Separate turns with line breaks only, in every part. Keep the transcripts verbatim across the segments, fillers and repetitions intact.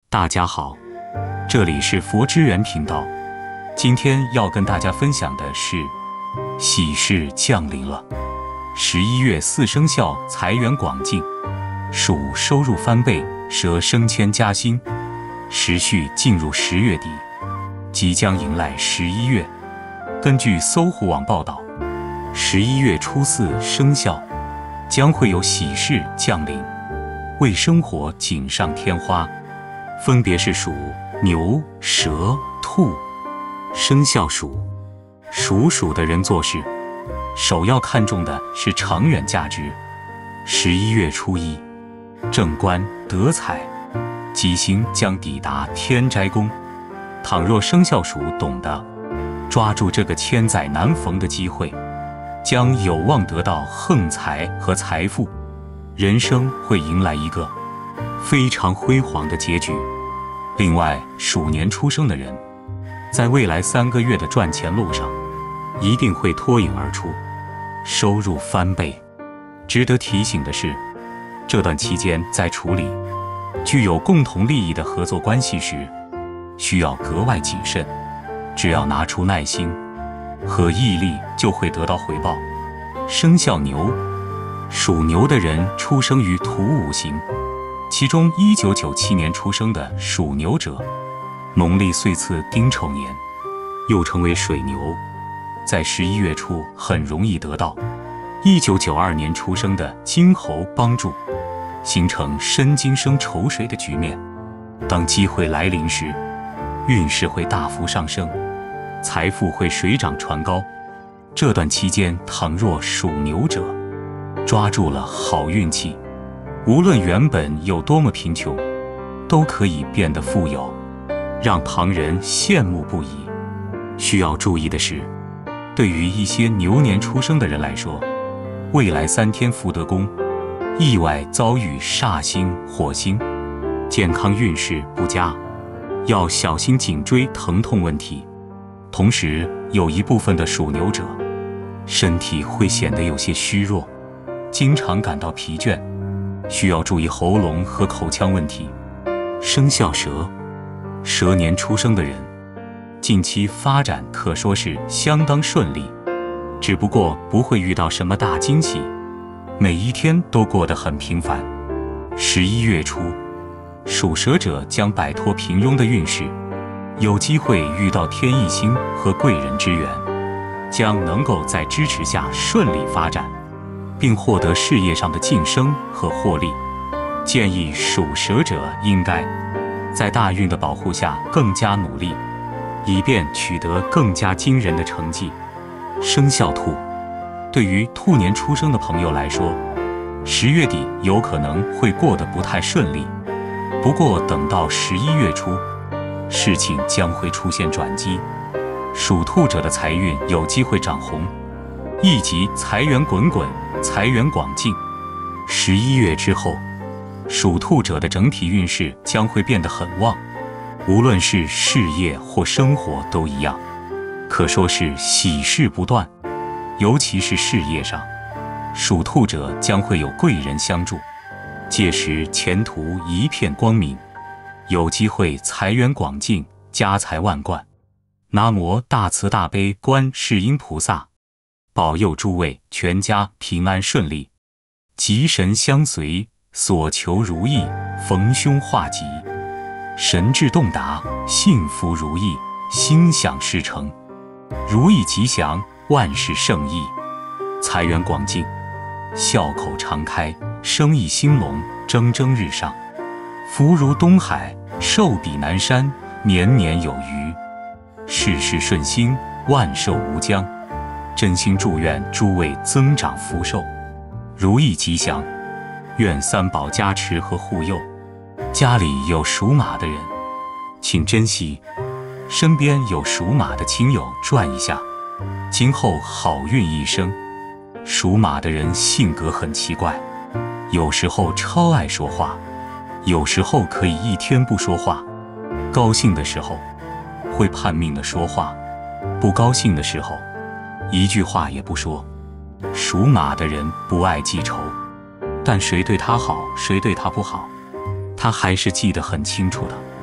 大家好，这里是佛之源频道。今天要跟大家分享的是，喜事降临了。十一月四生肖财源广进，鼠收入翻倍，蛇升迁加薪。时序进入十月底，即将迎来十一月。根据搜狐网报道，十一月初四生肖将会有喜事降临，为生活锦上添花。分别是鼠、牛、蛇、兔。生肖属属鼠的人做事，首要看重的是长远价值。十一月初一，正官得财，吉星将抵达天斋宫。倘若生肖属懂得抓住这个千载难逢的机会，将有望得到横财和财富，人生会迎来一个非常辉煌的结局。另外，鼠年出生的人，在未来三个月的赚钱路上，一定会脱颖而出，收入翻倍。值得提醒的是，这段期间在处理具有共同利益的合作关系时，需要格外谨慎。只要拿出耐心和毅力，就会得到回报。生肖牛，属牛的人出生于土五行，其中一九九七年出生的属牛者，农历岁次丁丑年，又称为水牛，在十一月初很容易得到一九九二年出生的金猴帮助，形成申金生丑水的局面。当机会来临时，运势会大幅上升，财富会水涨船高。这段期间，倘若属牛者抓住了好运气，无论原本有多么贫穷，都可以变得富有，让旁人羡慕不已。需要注意的是，对于一些牛年出生的人来说，未来三天福德宫意外遭遇煞星火星，健康运势不佳，要小心颈椎疼痛问题。同时，有一部分的属牛者身体会显得有些虚弱，经常感到疲倦，需要注意喉咙和口腔问题。生肖蛇，蛇年出生的人，近期发展可说是相当顺利，只不过不会遇到什么大惊喜，每一天都过得很平凡。十一月初，属蛇者将摆脱平庸的运势，有机会遇到天意星和贵人之缘，将能够在支持下顺利发展，并获得事业上的晋升和获利。建议属蛇者应该在大运的保护下更加努力，以便取得更加惊人的成绩。生肖兔，对于兔年出生的朋友来说，十月底有可能会过得不太顺利，不过等到十一月初，事情将会出现转机。属兔者的财运有机会长红，一级财源滚滚，财源广进。十一月之后，属兔者的整体运势将会变得很旺，无论是事业或生活都一样，可说是喜事不断。尤其是事业上，属兔者将会有贵人相助，届时前途一片光明，有机会财源广进，家财万贯。南无大慈大悲观世音菩萨，保佑诸位全家平安顺利，吉神相随，所求如意，逢凶化吉，神志洞达，幸福如意，心想事成，如意吉祥，万事胜意，财源广进，笑口常开，生意兴隆，蒸蒸日上，福如东海，寿比南山，年年有余，事事顺心，万寿无疆。真心祝愿诸位增长福寿，如意吉祥，愿三宝加持和护佑。家里有属马的人，请珍惜，身边有属马的亲友转一下，今后好运一生。属马的人性格很奇怪，有时候超爱说话，有时候可以一天不说话，高兴的时候会叛命的说话，不高兴的时候一句话也不说。属马的人不爱记仇，但谁对他好，谁对他不好，他还是记得很清楚的。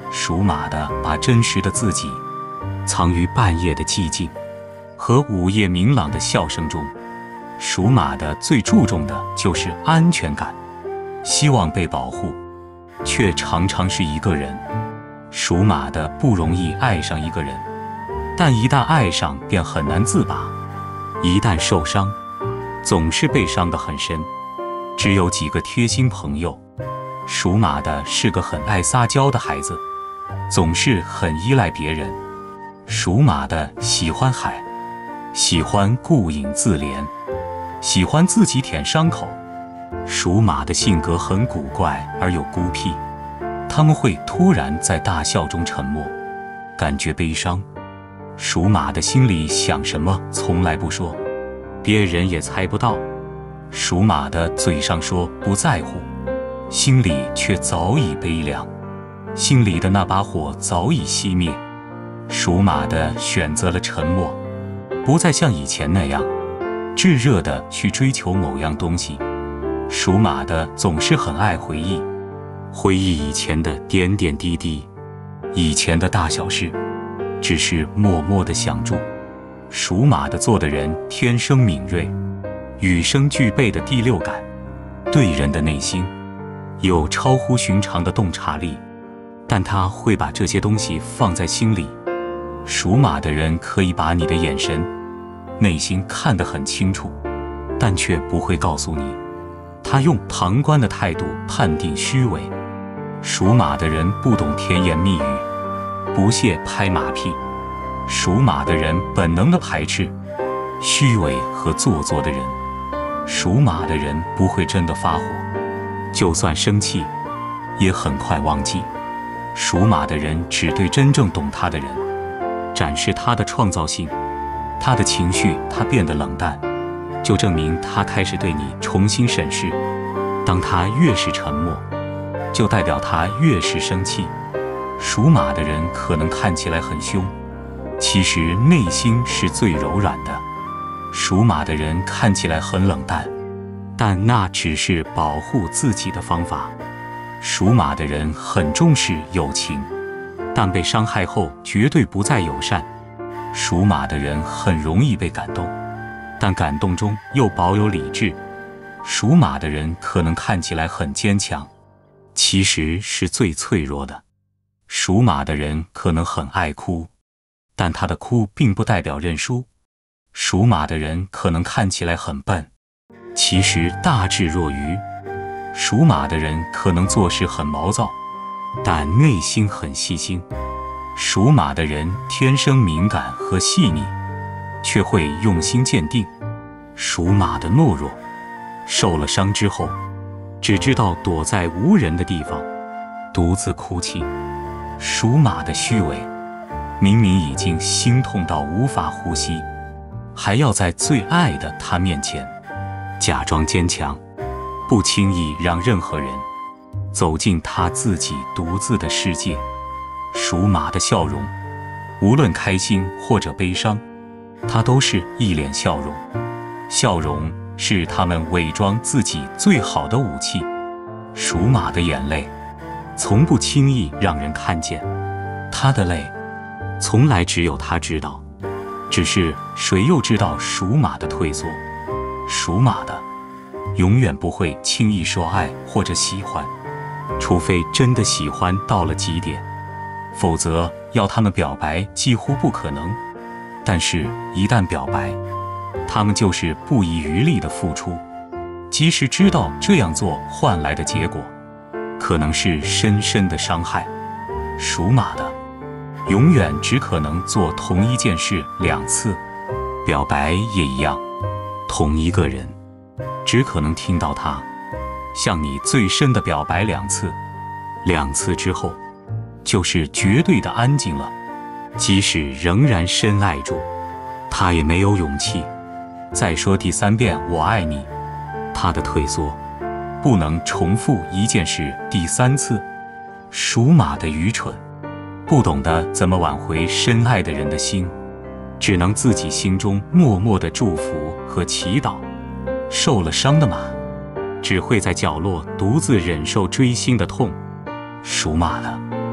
属马的把真实的自己藏于半夜的寂静和午夜明朗的笑声中。属马的最注重的就是安全感，希望被保护，却常常是一个人。属马的不容易爱上一个人，但一旦爱上便很难自拔，一旦受伤，总是被伤得很深，只有几个贴心朋友。属马的是个很爱撒娇的孩子，总是很依赖别人。属马的喜欢海，喜欢顾影自怜，喜欢自己舔伤口。属马的性格很古怪而又孤僻，他们会突然在大笑中沉默，感觉悲伤。属马的心里想什么从来不说，别人也猜不到。属马的嘴上说不在乎，心里却早已悲凉，心里的那把火早已熄灭。属马的选择了沉默，不再像以前那样炙热地去追求某样东西。属马的总是很爱回忆，回忆以前的点点滴滴，以前的大小事，只是默默地想住。属马的做的人天生敏锐，与生俱备的第六感，对人的内心有超乎寻常的洞察力，但他会把这些东西放在心里。属马的人可以把你的眼神、内心看得很清楚，但却不会告诉你。他用旁观的态度判定虚伪。属马的人不懂甜言蜜语，不屑拍马屁。属马的人本能地排斥虚伪和做作的人。属马的人不会真的发火，就算生气，也很快忘记。属马的人只对真正懂他的人展示他的创造性，他的情绪他变得冷淡，就证明他开始对你重新审视。当他越是沉默，就代表他越是生气。属马的人可能看起来很凶，其实内心是最柔软的。属马的人看起来很冷淡，但那只是保护自己的方法。属马的人很重视友情，但被伤害后绝对不再友善。属马的人很容易被感动，但感动中又保有理智。属马的人可能看起来很坚强，其实是最脆弱的。属马的人可能很爱哭，但他的哭并不代表认输。属马的人可能看起来很笨，其实大智若愚。属马的人可能做事很毛躁，但内心很细心。属马的人天生敏感和细腻，却会用心鉴定。属马的懦弱，受了伤之后，只知道躲在无人的地方，独自哭泣。属马的虚伪，明明已经心痛到无法呼吸，还要在最爱的他面前假装坚强，不轻易让任何人走进他自己独自的世界。属马的笑容，无论开心或者悲伤，他都是一脸笑容。笑容是他们伪装自己最好的武器。属马的眼泪从不轻易让人看见，他的泪从来只有他知道。只是谁又知道属马的退缩？属马的永远不会轻易说爱或者喜欢，除非真的喜欢到了极点，否则要他们表白几乎不可能。但是一旦表白，他们就是不遗余力的付出，即使知道这样做换来的结果可能是深深的伤害。属马的永远只可能做同一件事两次，表白也一样。同一个人只可能听到他向你最深的表白两次，两次之后就是绝对的安静了。即使仍然深爱住，他也没有勇气再说第三遍我爱你。他的退缩不能重复一件事第三次。属马的愚蠢，不懂得怎么挽回深爱的人的心，只能自己心中默默的祝福和祈祷。受了伤的马，只会在角落独自忍受锥心的痛。属马的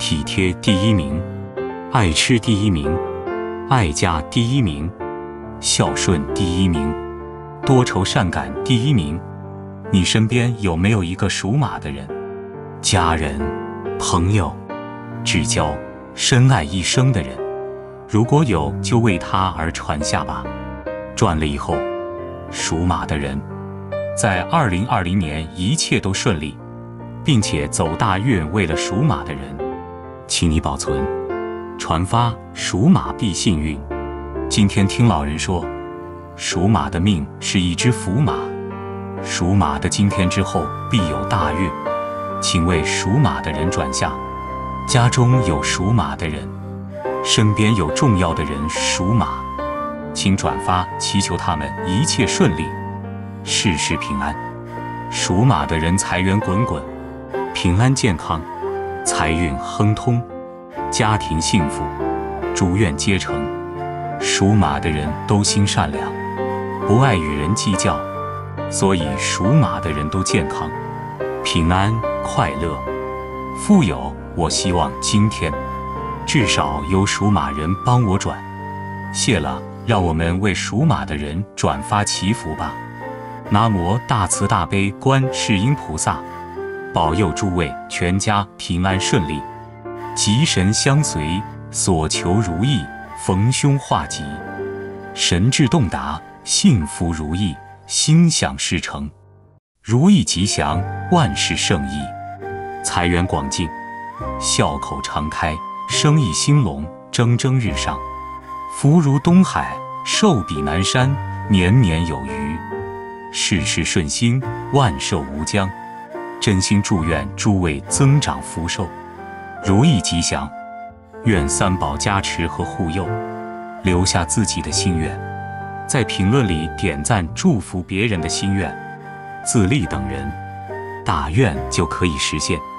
体贴第一名，爱吃第一名，爱家第一名，孝顺第一名，多愁善感第一名。你身边有没有一个属马的人？家人、朋友、至交、深爱一生的人，如果有，就为他而传下吧。转了以后，属马的人在二零二零年一切都顺利，并且走大运。为了属马的人，请你保存、传发属马必幸运。今天听老人说，属马的命是一只福马，属马的今天之后必有大运，请为属马的人转下。家中有属马的人，身边有重要的人属马，请转发，祈求他们一切顺利，事事平安。属马的人财源滚滚，平安健康，财运亨通，家庭幸福，诸愿皆成。属马的人都心善良，不爱与人计较，所以属马的人都健康、平安、快乐、富有。我希望今天至少有属马人帮我转，谢了。让我们为属马的人转发祈福吧。南无大慈大悲观世音菩萨，保佑诸位全家平安顺利，吉神相随，所求如意，逢凶化吉，神智洞达，幸福如意，心想事成，如意吉祥，万事胜意，财源广进，笑口常开，生意兴隆，蒸蒸日上，福如东海，寿比南山，年年有余，事事顺心，万寿无疆。真心祝愿诸位增长福寿，如意吉祥，愿三宝加持和护佑。留下自己的心愿，在评论里点赞祝福别人的心愿，自立等人，大愿就可以实现。